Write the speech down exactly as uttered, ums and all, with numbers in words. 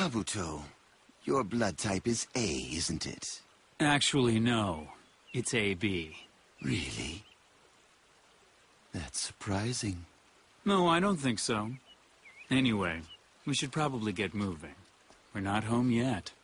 Kabuto, your blood type is A, isn't it? Actually, no. It's A B. Really? That's surprising. No, I don't think so. Anyway, we should probably get moving. We're not home yet.